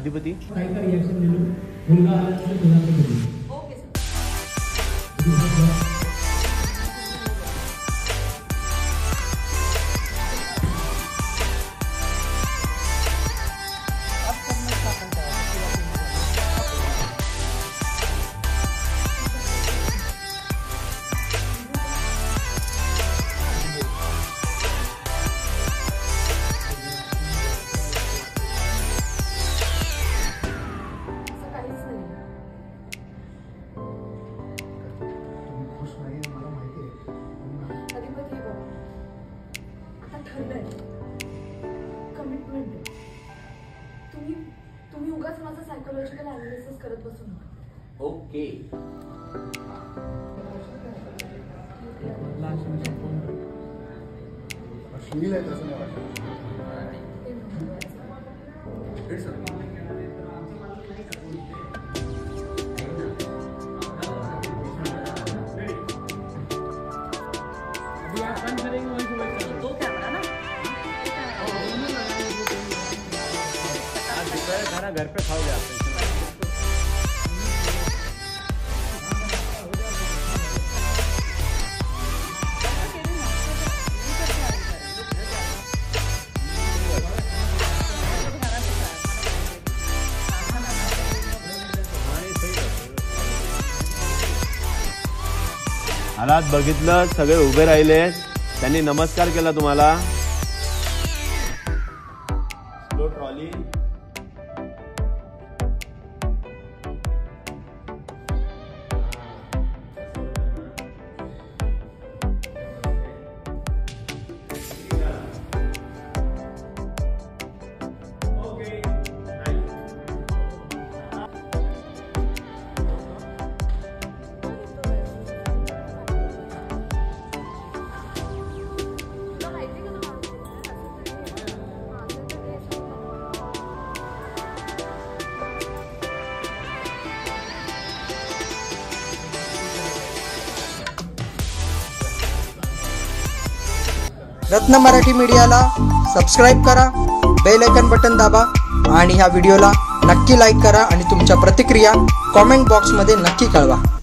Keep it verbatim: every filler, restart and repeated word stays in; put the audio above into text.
अधिपती काय काय रिएक्शन दिलो मुलगा आल्यानंतर तुझ्याकडे बोलू. Okay sir. कमिटमेंट तुम्ही तुम्ही उगाच माझं सायकोलॉजिकल अनालिसिस करत बसू नका. ओके. खाना घर पे खाओगे आप? हालात बघितलं, सगळे उभे राहिले, त्यांनी नमस्कार केला तुम्हाला. Slow trolley. रत्न मराठी मीडियाला सबस्क्राईब करा, बेल आयकॉन बटन दाबा आणि ह्या व्हिडिओला नक्की लाईक करा आणि तुमच्या प्रतिक्रिया कॉमेंट बॉक्समध्ये नक्की कळवा.